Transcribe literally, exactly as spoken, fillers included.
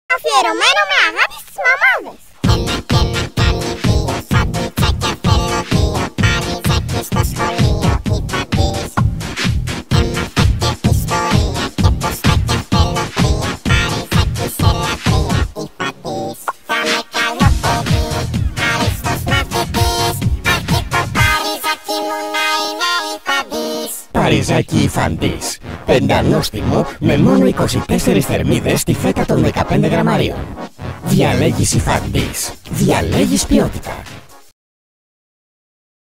Αφιερωμένο με αγάπη στις μαμάδες. Ένα και ένα κάνει δύο, σαντουιτσάκια θέλω δύο. Παριζάκι στο σχολείο, Ifantis. Έμαθα και ιστορία και ποστάκια θέλω τρία. Παριζάκι σε λατρεία, Ifantis. Θα με καλό παιδί, άριστος μαθητής. Αρκεί το Παριζάκι μου να είναι Ifantis. Parizaki Ifantis. Πεντανόστιμο με μόνο είκοσι τέσσερις θερμίδες στη φέτα των δεκαπέντε γραμμαρίων. Διαλέγεις Ifantis. Διαλέγεις ποιότητα.